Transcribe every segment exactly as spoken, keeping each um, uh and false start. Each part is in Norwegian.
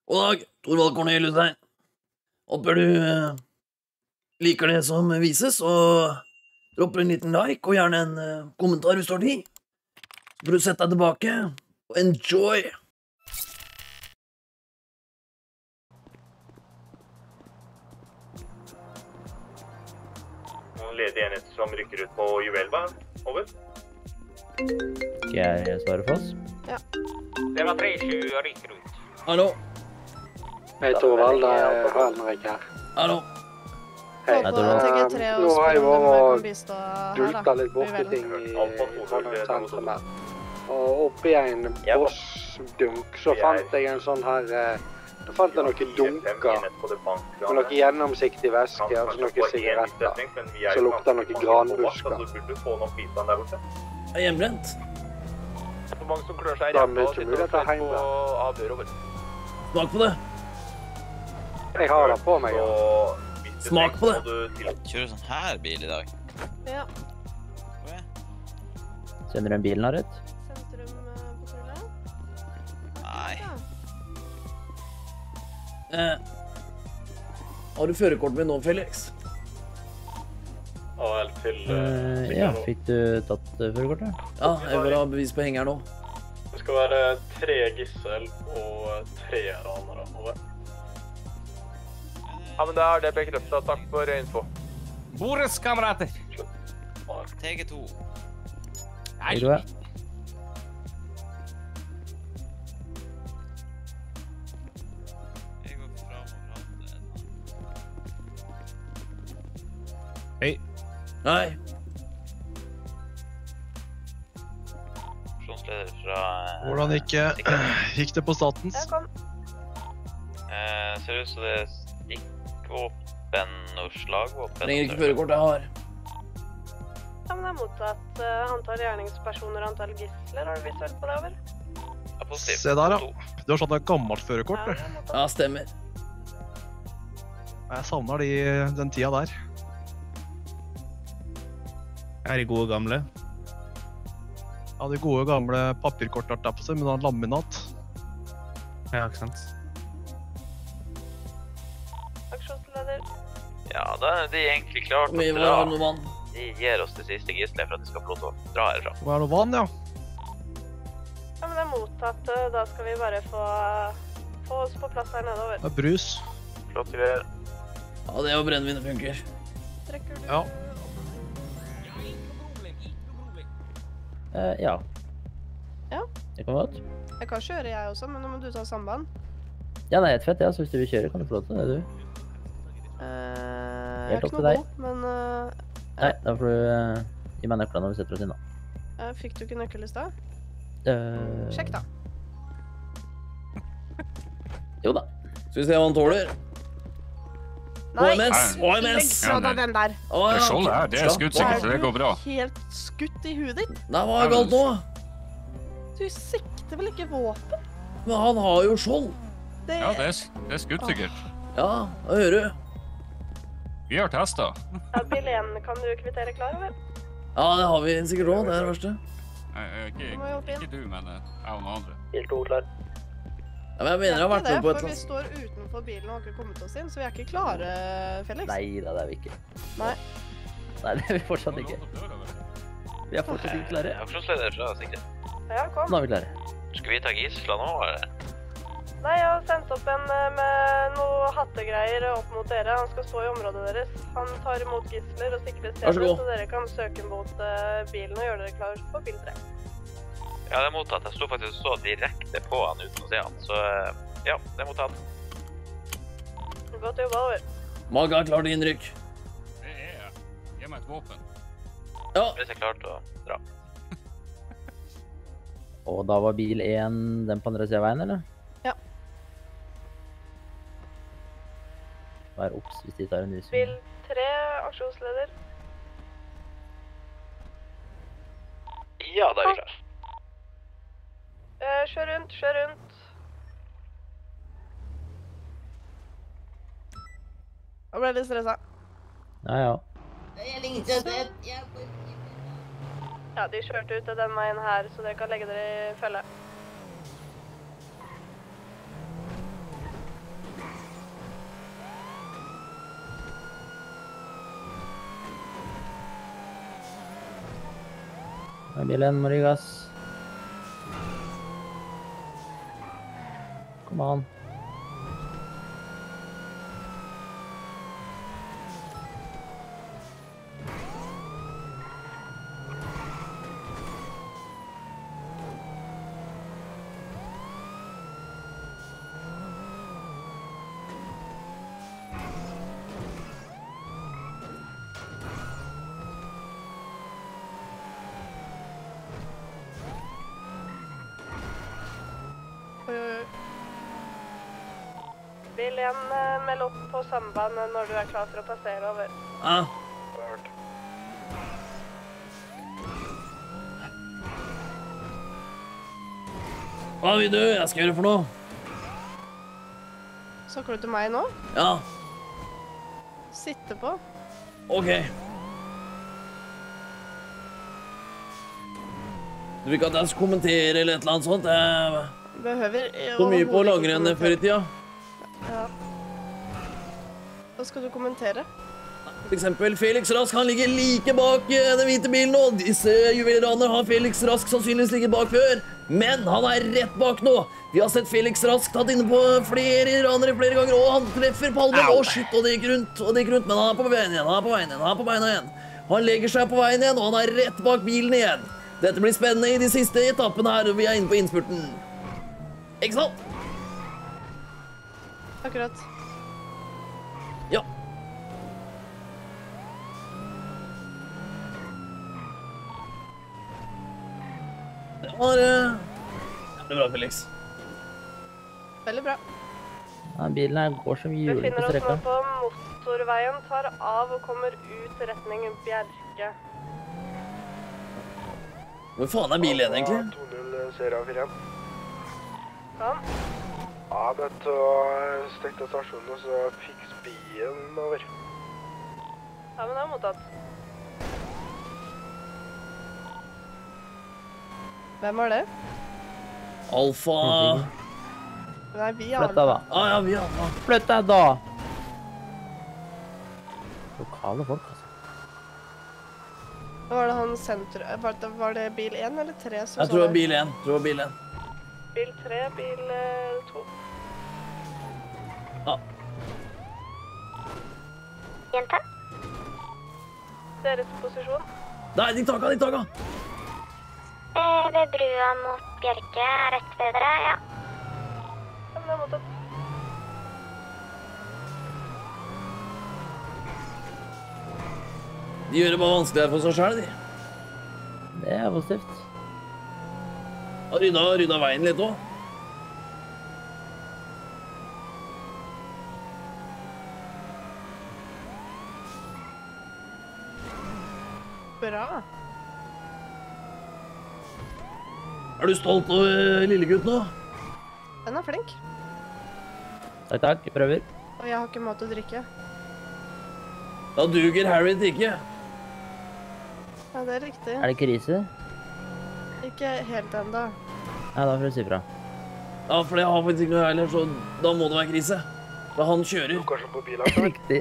God dag, Torvald Cornelius her. Håper du eh, liker det som vises, og dropper en liten like, og gjerne en eh, kommentar hvis du har tid. Så får du sette deg tilbake, og enjoy! Noen ledige enheter som rykker ut på Juvelba. Over. Skal jeg svare for oss? Ja. Det var tre tjue rykker ut. Hallo, Hei Torvald, det er Henrik her. hallo. Hei. Gå på T G tre og Nå har jeg spør om vært jeg og kan bistå her, dulta da. litt borti Juvel. ting i Trondheim sentrum her. Og oppi en bossdunk så fant jeg en sånn her, eh, da fant jeg noen dunker med noe gjennomsiktig væske, altså noen sigaretter. Så lukter noe granbusker. Jeg er hjembrent. Så mange som klør seg i Da er ræva mye og sitter mulighet og til å slår henge. på avhør over. Smak på det. Jeg har det på meg, ja. Så hvis du Smak på det. trenger, må du til- Kjører sånn her bil i dag. Ja, Kjenner du en bilen har ut? sentrum eh, på Kulle. Nei. Ja. Eh, har du førerkortet mitt nå, Felix? A L til... Eh, ja, fikk du tatt uh, førerkortet? Ja, jeg vil ha bevis på henger nå. Det skal være tre gissel og tre ranere. Over. Ja, men da er det bekreftet. Takk for info. Boris, kamerater! T G to. Hei, Roe. Jeg går fram og prater. Hei. Nei, Aksjonsleder fra... eh, Hvordan gikk, gikk det på statens? Jeg kom. Eh, ser ut som det er stikkvåpen og slagvåpen. trenger ikke førerkort jeg har. Ja, men det er mottatt uh, antall gjerningspersoner og antall gisler. Har du visuelt på det, over? Ja, positivt. Se der, ja. To. Du har sånn et gammelt førerkort, Ja, du. det er mottatt. Ja, stemmer. Jeg savner de, den tida der. Er de gode gamle? Ja, de gode gamle papirkortet der på seg, med den laminat. Ja, ikke sant? Aksjonsleder. Ja, da er de egentlig klart Hvor mye å var det dra. noe vann? De gir oss det siste gislet for at de skal få lov til å dra herfra. Hva er det vann, ja? Ja, men det er mottatt. uh, Da skal vi bare få, få oss på plass her nede, over. Det er brus. Flott greier. Ja, det og brennevin funker. Trekker du? Ja. Eh, ja. Ja. Det kan godt. Jeg kan kjøre jeg også, men nå må du ta samband. Ja, det er helt fett, ja. Så hvis du vil kjøre, kan du få lov til det, du. Uh, jeg er Helt opp ikke til noe deg. god, men uh, Nei, da får du eh, gi meg nøklene når vi setter oss inn da. uh, fikk du ikke nøkkel i stad? Eh, Sjekk da. Jo da. Skal vi se hva han tåler. Nei, H M S! H M legg S! fra deg den der. Å, ja, Det skjoldet her, det er slapp skuddsikkert, av. så det går bra. Helt skutt i huet ditt. Nei, hva er galt nå? Du sikter vel ikke våpen? Men han har jo skjold. Det... Ja, det er, det er skuddsikkert. Ja, jeg hører. Vi har testet. Ja, bil én, kan du kvittere klar, eller? Ja, det har vi sikkert også, det er det verste. Nei, ikke, Du må jo opp igjen. ikke du, men eh, jeg og noen andre. Bil to klar. Ja, men jeg mener jeg har vært med på et for eller vi annet. står utenfor bilen og har ikke kommet oss inn, så vi er ikke klare, Felix. Nei da, det er vi ikke. Nei. Nei, det er vi fortsatt ikke. Vi er fortsatt ikke klare. Eh, Aksjonsleder fra sikkerhet. Ja, kom. Nå er vi klare. Skal vi ta gisler nå, eller? Nei, jeg har sendt opp en eh, med noe hattegreier opp mot dere. Han skal stå i området deres. Han tar imot gisler og sikrer Vær så stedet, god. så dere kan søke mot eh, bilen og gjøre dere klar for bil tre. Ja, det er mottatt. Jeg sto faktisk og så direkte på han uten å se han, så eh, ja, det er mottatt. Godt jobba, over. Mag har klart innrykk. Det er jeg. Gi meg et våpen. Ja, Hvis jeg klarte å dra. Og da var bil én den på andre siden av veien, eller? Ja. Vær obs hvis de tar en usyn. Bil tre, aksjonsleder. Ja, da er vi klar. Eh, kjør rundt, kjør rundt. Nå ble jeg litt stresset. Ja, ja. Ja, de kjørte ut til den veien her, så dere kan legge dere i følge. Bil en, må gi gass. Kom an. Bil en, meld opp på samband når du er klar for å passere over. Ja. Hva vil du? Jeg skal gjøre for noe. Snakker du til meg nå? Ja. Sitte på. Ok. Du vil ikke at jeg skal kommentere eller et eller annet sånt? Jeg Behøver så mye på langrenn før i tida. Ja. Hva skal du kommentere? For eksempel, Felix Rask, han ligger like bak eh, den hvite bilen nå. Disse juvelranerne har Felix Rask sannsynligvis ligget bak før, men han er rett bak nå. Vi har sett Felix Rask tatt inne på flere ranere flere ganger, og han treffer palmen. Å, shit, og det gikk rundt, og det gikk rundt, men han er på veien igjen, han er på veien igjen, han er på beina igjen. Han legger seg på veien igjen, og han er rett bak bilen igjen. Dette blir spennende i de siste etappene her, og vi er inne på innspurten. Ikke sant? Akkurat. Ja. Det var uh, det er bra, Felix. Veldig bra. Ja, bilen her går som juling Befinner på oss nå strekka. på motorveien, tar av og kommer ut retning Bjerke. Hvor faen er bil igjen, egentlig? to null serie fire. Sånn. Ja, dette stekte stasjonen, og så fiks bilen over. Ja, men det er mottatt. Hvem var det? Alfa... Nei, vi Flytt deg, da. Ah, ja, vi Alfa. Flytt deg, da! Lokale folk, altså. Var det han sentrum... Var det, var det bil en eller tre som Jeg tror det var bil én. Jeg tror det var bil én. Bil tre, bil eh, to. Ja. Jenta? Deres posisjon? Nei, de taka, de taka! Eh, ved brua mot Bjerke, rett ved dere, ja. Ja, men det er mottatt. De gjør det bare vanskeligere for seg selv, de. Det er positivt. Har rydda, rydda veien litt også. Bra. Er du stolt over lillegutt nå? Den er flink. Takk, takk. Jeg prøver. Og jeg har ikke mat å drikke. Da duger Harriet ikke. Ja, det er riktig. Er det krise? Ikke helt enda. Nei, da får du si fra. Ja, for jeg har faktisk ikke noe heller, så da må det være krise. Da han kjører. Kanskje på bilen, så. Riktig.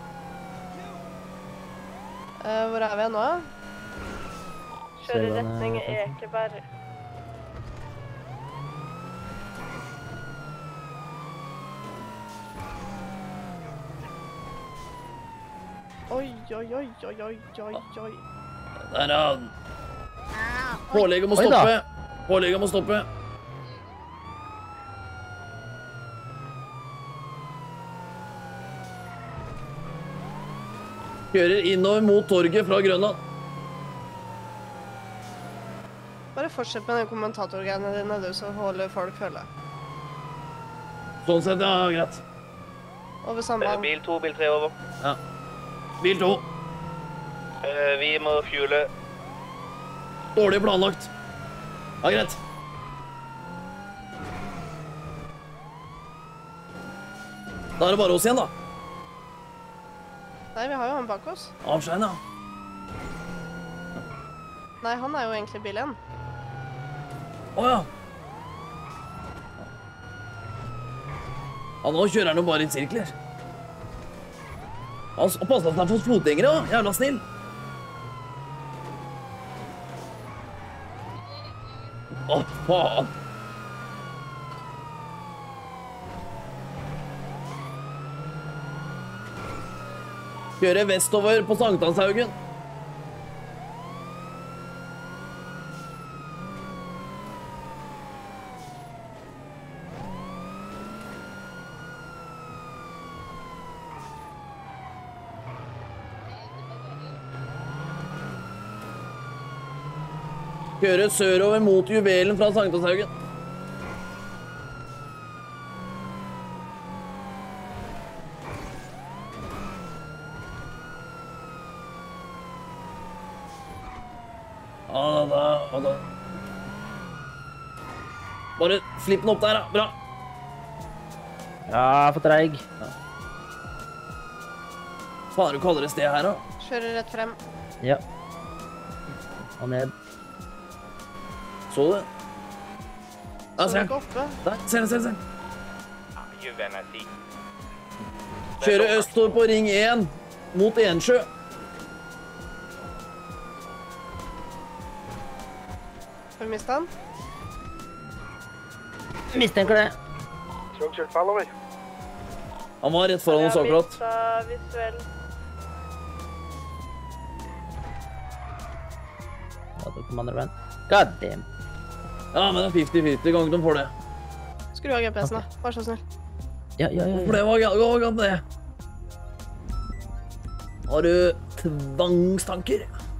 Eh, hvor er vi nå? Kjører Ser retning man, eh, Ekeberg. Oi, oi, oi, oi, oi, oi, oi. Der er han. Pålegget må Oi da. stoppe. Pålegget må stoppe. Kjører innover mot torget fra Grønland. Bare fortsett med den kommentatorgreiene dine, du, så holder folk følge. Sånn sett, ja, greit. Over samband. Bil to, bil tre over. Ja. Bil to. Eh, vi må fuele. Dårlig planlagt. Ja, greit. Da er det bare oss igjen, da. Nei, vi har jo han bak oss. Avskjeden, ja. Nei, han er jo egentlig bil én. Åja. Ja, nå kjører han jo bare i sirkler. Han s- passet seg for fotgjengere, da. Jævla snill. Å, faen. Kjøre vestover på Sankthanshaugen. Kjøre sørover mot juvelen fra Sankthanshaugen. Ja, da, ja, da. Bare flipp den opp der, da. Bra. Ja, for treig. Ja. Hva er det du kaller det sted her, da? Kjører rett frem. Ja. Og ned. Så du det? Ja, Så ser du ikke den. oppe? Der, ser den, ser den, ser den. Juvelen er syk. Kjøre østover på ring én mot Ensjø. Har vi mistet han? Mistenker det. Tror du kjørt feil over? Han var rett foran oss akkurat. Jeg har mistet visuell. Ja, da kommer andre veien. God damn. Ja, men det er fifty fifty ganger de får det. Skru av G P S-en, da. Vær så snill. Ja, ja, ja. For det var galt, var galt det. Har du tvangstanker?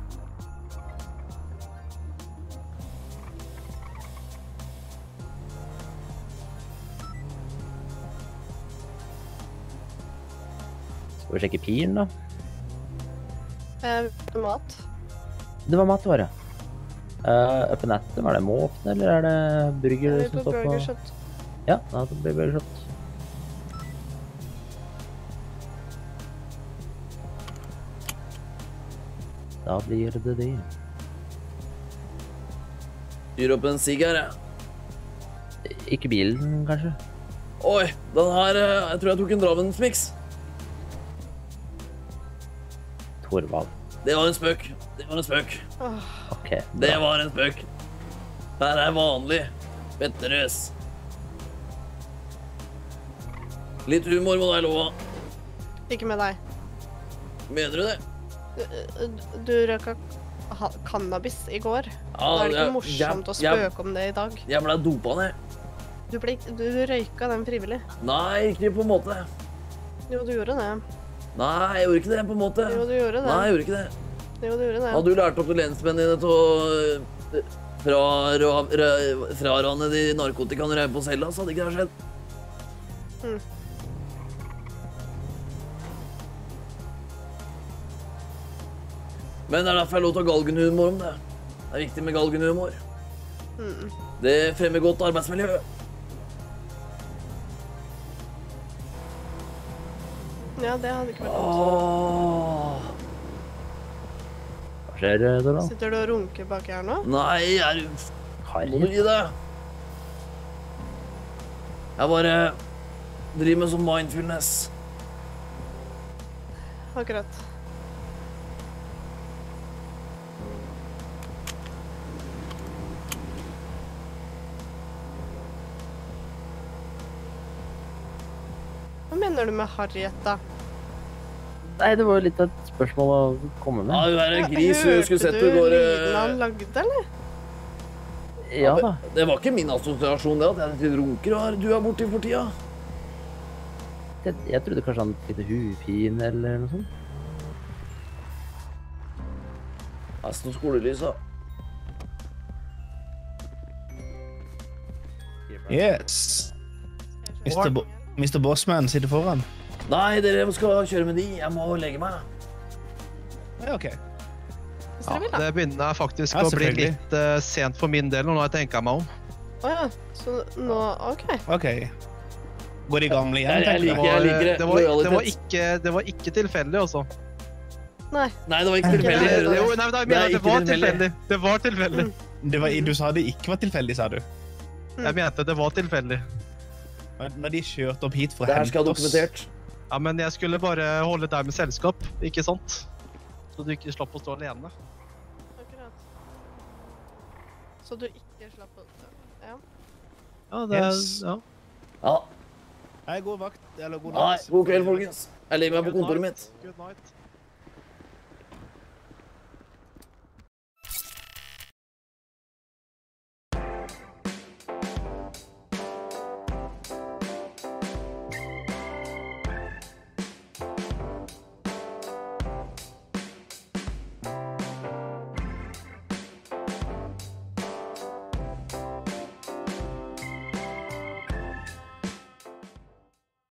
Skal vi sjekke piren, da? Eh, mat. Det var matvarer. Uh, Up and Atom, er det måten, eller er det burger Vi er som på står på? Burger Shot. Ja, da blir det Burger Shot. Da blir det det. Fyr opp en sigg her, jeg. Ikke bilen, kanskje? Oi, den her, eh, jeg tror jeg tok en Dravensmix. Torvald. Det var en spøk. Det var en spøk. Åh, Ok. Det var en spøk. Her er vanlig Petterøs. Litt humor må deg lova. ikke med deg. Mener du det? Du, du røka ha- cannabis i går. Ja, Da er det jeg- ikke morsomt å jeg- spøke om det i dag. Jeg ble dopa ned. Du, ble, du røyka den frivillig. Nei, ikke på en måte. Jo, du gjorde det. Nei, jeg gjorde ikke det på en måte. Jo, du gjorde det. Nei, jeg gjorde ikke det. Jo, du gjorde det. Hadde du lært opp til lensmennene dine til å eh, fra, ra- ra- frarane de narkotikaen og røye på cella, så hadde ikke det skjedd. Mm. Men det er derfor jeg lov til å ha galgenhumor om det. Det er viktig med galgenhumor. Mm. Det fremmer godt arbeidsmiljø. Ja, det hadde ikke vært dumt. Åh. Hva skjer, Dorvald? Sitter du og runker baki her nå? Nei, er du Må du gi det? Jeg bare driver med sånn mindfulness. Akkurat. Hva mener du med Harriet, da? Nei, det var jo litt av et spørsmål å komme med. Ja, du er en gris, du skulle sett du går... Hørte du eh, lyden han lagde, eller? Ja da. Det var ikke min assosiasjon det, at jeg til runker og du er borte for tida. Jeg, jeg trodde kanskje han litt hufin eller noe sånt. Her står skolelysa. Yes. mister Bo mister Bossman sitter foran. Nei, dere skal kjøre med de. Jeg må legge meg. Ja, ok. Ja, det begynner faktisk Ja, å bli selvfølgelig. litt eh, sent for min del, og nå har jeg tenkt meg om. Åja, så nå, ok. Ok. Går de gamle igjen, Jeg- jeg tenker liker- du? jeg liker det. Det var, det var, Lojalitet. ikke, det var ikke tilfeldig, altså. Nei. Nei, det var ikke tilfeldig. Jo, Det, nei, men da det mener er jeg det ikke var tilfeldig. tilfeldig. Det var tilfeldig. Det var, du sa det ikke var tilfeldig, sa du? Jeg mente det var tilfeldig. Når de kjørte opp hit for å Det her skal hente jeg oss... dokumentert. Ja, men jeg skulle bare holde deg med selskap, ikke sant? Så du ikke slapp å stå alene. Akkurat. Så du ikke slapp å... Ja, det er... Yes. Ja. Ja. Hei, god vakt. Eller god Nei, natt. god kveld, folkens. Jeg legger meg på kontoret mitt. Good night.